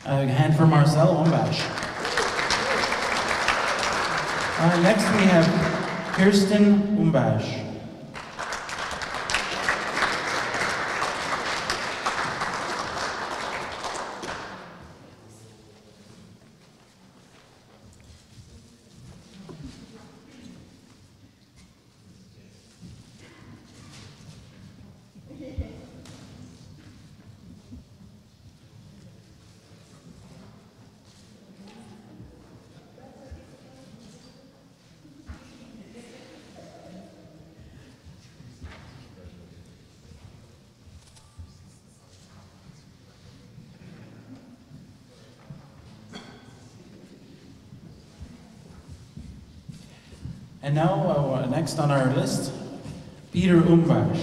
A hand for Marcel Ombash. Next we have Kirsten Umbash. And now, next on our list, Peter Umbash.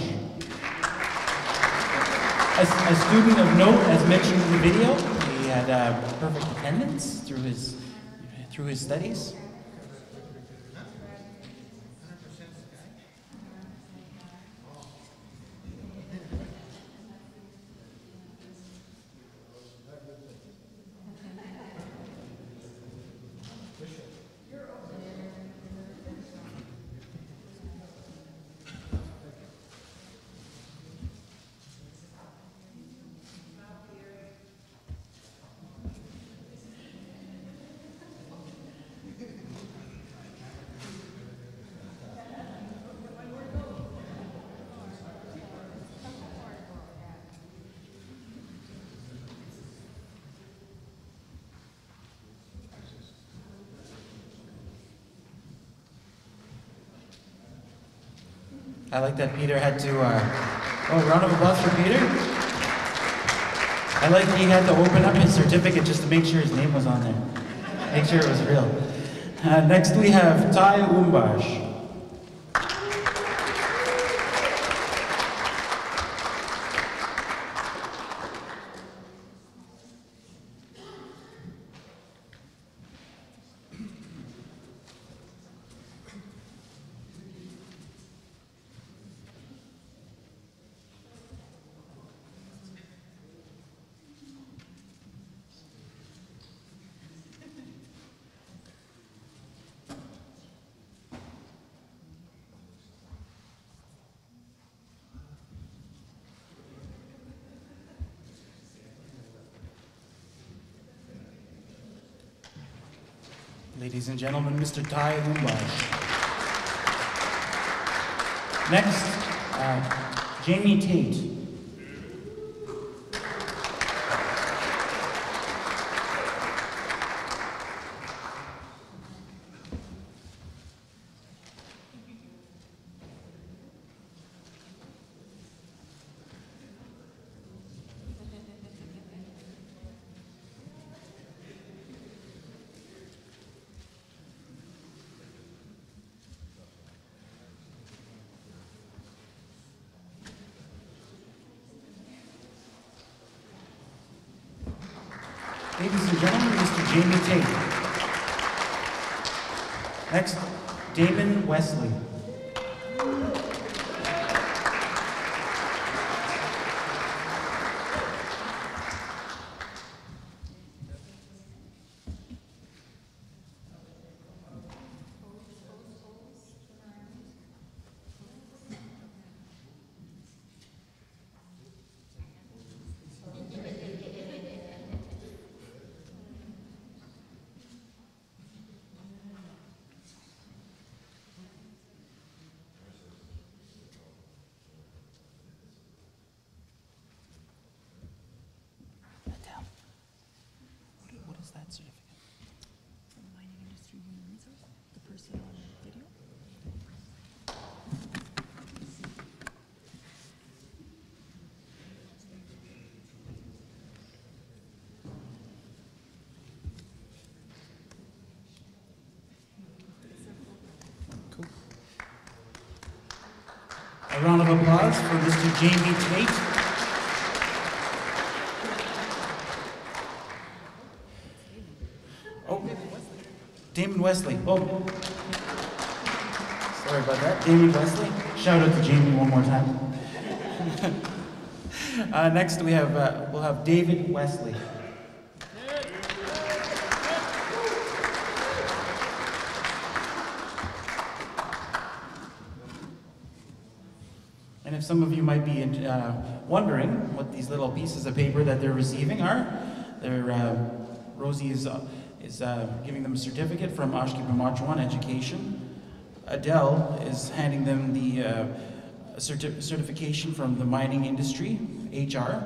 A student of note, as mentioned in the video, he had perfect attendance through his studies. I like that Peter had to, round of applause for Peter. I like he had to open up his certificate just to make sure his name was on there. Make sure it was real. Next we have Ty Umbash. Ladies and gentlemen, Mr. Ty Umbash. Next, Jamie Tate. Ladies and gentlemen, Mr. Jamie Tate. Next, Damon Wesley. That certificate? From Mining Industry Human Resource, the person on video. Cool. A round of applause for Mr. Jamie Tate. Damon Wesley. Oh, sorry about that. Damon Wesley. Shout out to Jamie one more time. Next we have we'll have David Wesley. And if some of you might be wondering what these little pieces of paper that they're receiving are, Rosie is giving them a certificate from Oshki Pimache on education. Adele is handing them the certification from the mining industry, HR.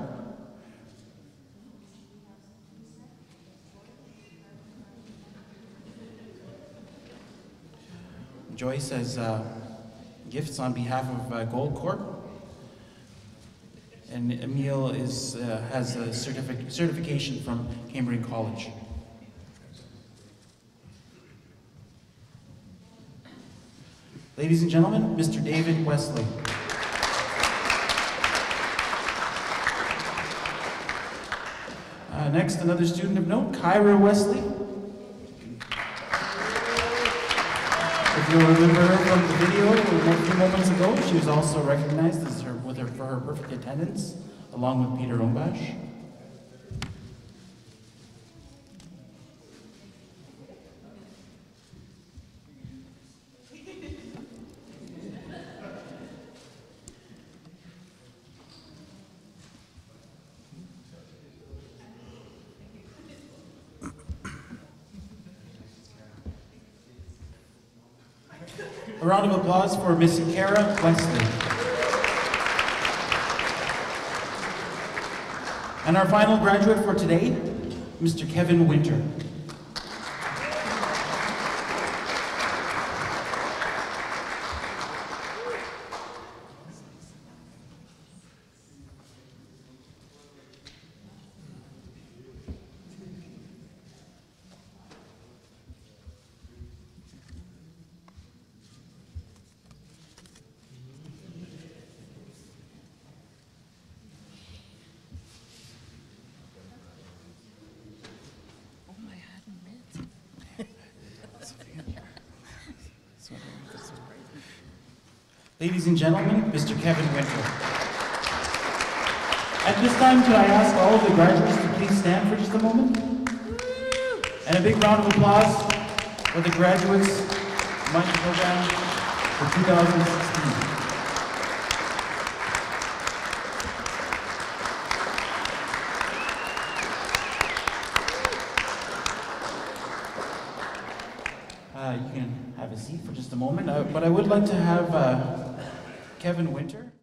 Joyce has gifts on behalf of Goldcorp. And Emile has a certification from Cambridge College. Ladies and gentlemen, Mr. David Wesley. Next, another student of note, Kyra Wesley. If you'll remember her from the video a few moments ago, she was also recognized for her perfect attendance, along with Peter Ombash. A round of applause for Miss Kara Wesley. And our final graduate for today, Mr. Kevin Winter. Ladies and gentlemen, Mr. Kevin Winter. At this time, could I ask all of the graduates to please stand for just a moment? And a big round of applause for the graduates mining program for 2016. You can have a seat for just a moment, but I would like to have Kevin Winter.